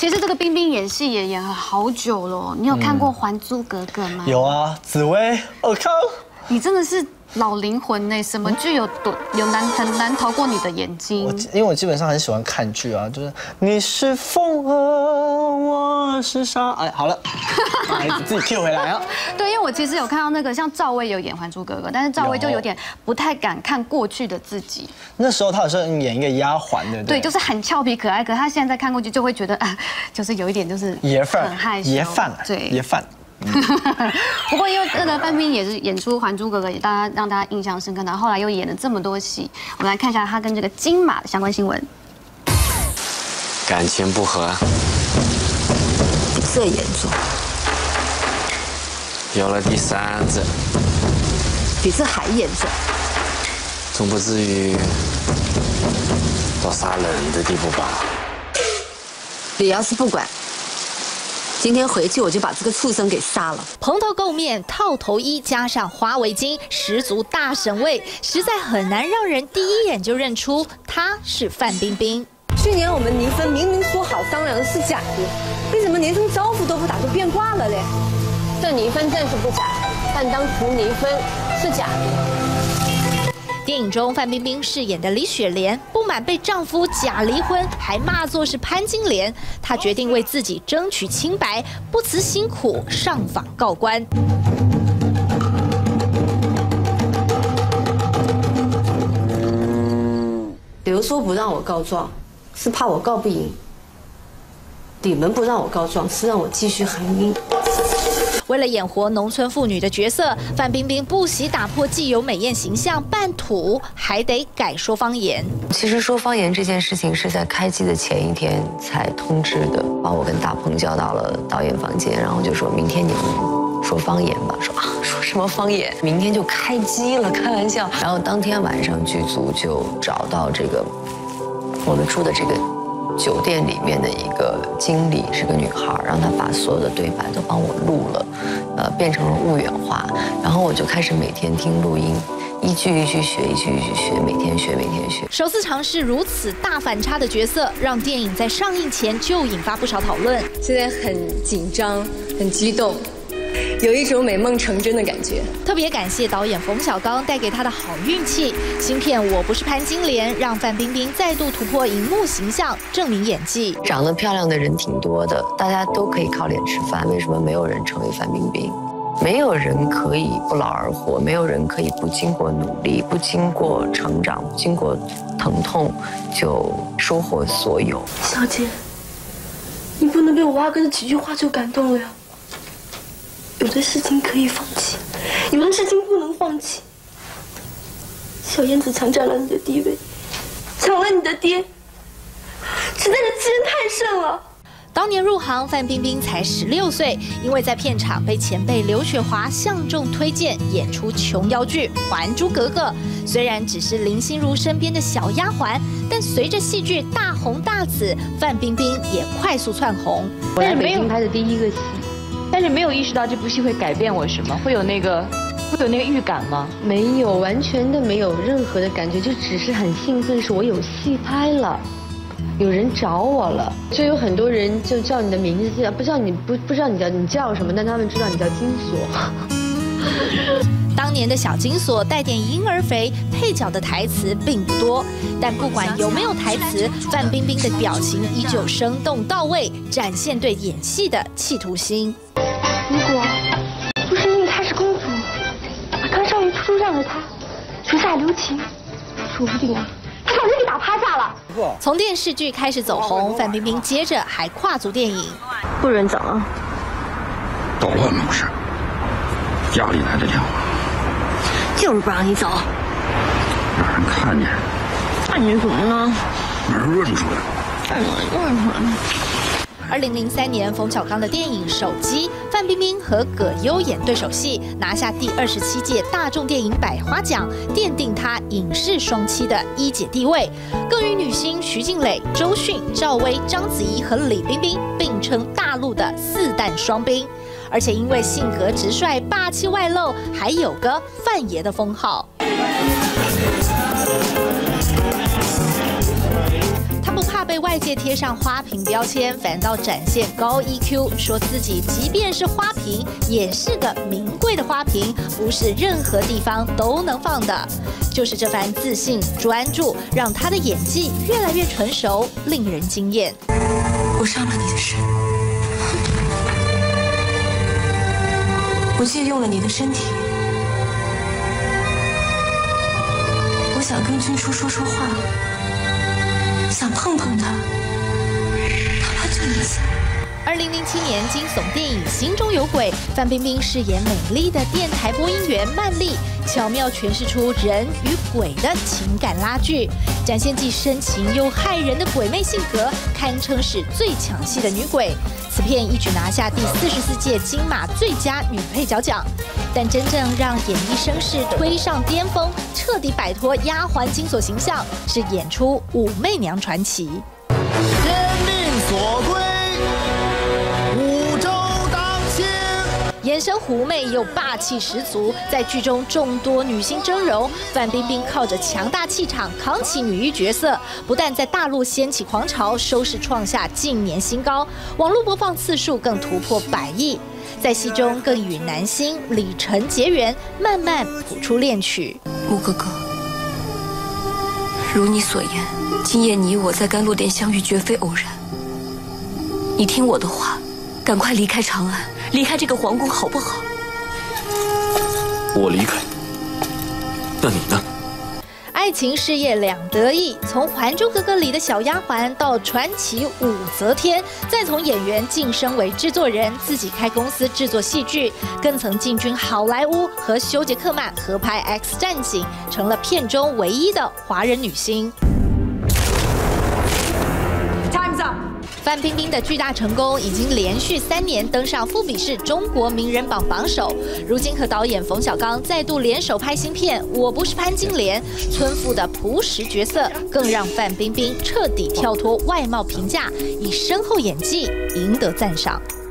其实这个冰冰演戏也演了好久了，你有看过《还珠格格》吗？ 有啊，紫薇、尔康， 你真的是老灵魂呢，什么剧很难逃过你的眼睛。 因为我基本上很喜欢看剧啊，就是你是风儿，我是沙。哎，好了，自己 Q 回来啊。 对，因为我其实有看到那个像赵薇有演《还珠格格》，但是赵薇就有点不太敢看过去的自己。 那时候她好像演一个丫鬟，对不对？ 对，就是很俏皮可爱。可她现在看过去就会觉得就是有一点就是爷范， 很害羞。 爷范， 对， 爷范。 不过因为那个范冰冰也是演出《还珠格格》，也让大家印象深刻。然后后来又演了这么多戏，我们来看一下她跟这个金马的相关新闻。 感情不和， 比这严重。 有了第3子， 比这还严重。 总不至于到杀人的地步吧？ 你要是不管。今天回去我就把这个畜生给杀了。 蓬头垢面、套头衣加上花围巾，十足大神味，实在很难让人第一眼就认出她是范冰冰。 去年我们离婚，明明说好商量的是假的，为什么连声招呼都不打就变卦了嘞？ 这离婚证是不假，但当初离婚是假的。 电影中，范冰冰饰演的李雪莲不满被丈夫假离婚，还骂作是潘金莲，她决定为自己争取清白，不辞辛苦上访告官。 刘说不让我告状，是怕我告不赢；你们不让我告状，是让我继续含冤。 为了演活农村妇女的角色，范冰冰不惜打破既有美艳形象，扮土，还得改说方言。 其实说方言这件事情是在开机的前一天才通知的，把我跟大鹏叫到了导演房间，然后就说明天你们说方言吧。说说什么方言？明天就开机了，开玩笑。然后当天晚上剧组就找到这个我们住的这个酒店里面的一个经理，是个女孩，让她把所有的对白都帮我录了，变成了婺源话，然后我就开始每天听录音，一句一句学，一句一句学，每天学，每天学。 首次尝试如此大反差的角色，让电影在上映前就引发不少讨论。 现在很紧张，很激动。有一种美梦成真的感觉。 特别感谢导演冯小刚带给他的好运气。新片《我不是潘金莲》让范冰冰再度突破荧幕形象，证明演技。 长得漂亮的人挺多的，大家都可以靠脸吃饭，为什么没有人成为范冰冰？没有人可以不劳而获，没有人可以不经过努力、不经过成长、不经过疼痛就收获所有。 小姐，你不能被我阿哥的几句话就感动了呀。有的事情可以放弃，有的事情不能放弃。小燕子强占了你的地位，抢了你的爹，实在是欺人太甚了。 当年入行，范冰冰才16岁，因为在片场被前辈刘雪华相中推荐演出琼瑶剧《还珠格格》。虽然只是林心如身边的小丫鬟，但随着戏剧大红大紫，范冰冰也快速窜红。 我来北京拍的第一个戏，但是没有意识到这部戏会改变我什么，会有那个预感吗？ 没有，完全的没有任何的感觉，就只是很兴奋，是我有戏拍了。有人找我了，就有很多人就叫你的名字，不知道你叫什么，但他们知道你叫金锁。 当年的小金锁带点婴儿肥，配角的台词并不多，但不管有没有台词，范冰冰的表情依旧生动到位，展现对演戏的企图心。 如果不是因为她是公主，把康少爷出让了她，手下留情，说不定她早就给打趴下了。 从电视剧开始走红，范冰冰接着还跨足电影。 不准走啊！ 捣乱吗？不是，家里来得了， 就是不让你走。 让人看见。 看见什么呢？ 让人认出来。 看我认出来。 2003年，冯小刚的电影《手机》，范冰冰和葛优演对手戏，拿下第27届大众电影百花奖，奠定她影视双栖的一姐地位。更与女星徐静蕾、周迅、赵薇、章子怡和李冰冰并称大陆的4弹双冰。而且因为性格直率、霸气外露，还有个范爷的封号。 不怕被外外界贴上花瓶标签，反倒展现高 EQ， 说自己即便是花瓶，也是个名贵的花瓶，不是任何地方都能放的。就是这番自信、专注，让他的演技越来越纯熟，令人惊艳。 我伤了你的身，我借用了你的身体，我想跟君初说说话，想碰碰他，哪怕就一下。 2007年惊悚电影《心中有鬼》，范冰冰饰演美丽的电台播音员曼丽，巧妙诠释出人与鬼的情感拉锯，展现既深情又骇人的鬼魅性格，堪称是最抢戏的女鬼。此片一举拿下第44届金马最佳女配角奖。但真正让演艺声势推上巅峰，彻底摆脱丫鬟金锁形象，是演出《武媚娘传奇》。 天命所归。 眼神狐媚又霸气十足，在剧中众多女星峥嵘，范冰冰靠着强大气场扛起女一角色，不但在大陆掀起狂潮，收视创下近年新高，网络播放次数更突破100亿。在戏中更与男星李晨结缘，慢慢谱出恋曲。 穆哥哥，如你所言，今夜你我在甘露殿相遇，绝非偶然。你听我的话，赶快离开长安。 离开这个皇宫好不好？ 我离开，那你呢？ 爱情事业两得意，从《还珠格格》里的小丫鬟到传奇武则天，再从演员晋升为制作人，自己开公司制作戏剧，更曾进军好莱坞，和休杰克曼合拍《X 战警》，成了片中唯一的华人女星。 范冰冰的巨大成功已经连续3年登上富比士中国名人榜榜首。如今和导演冯小刚再度联手拍新片《我不是潘金莲》，村妇的朴实角色更让范冰冰彻底跳脱外貌评价，以深厚演技赢得赞赏。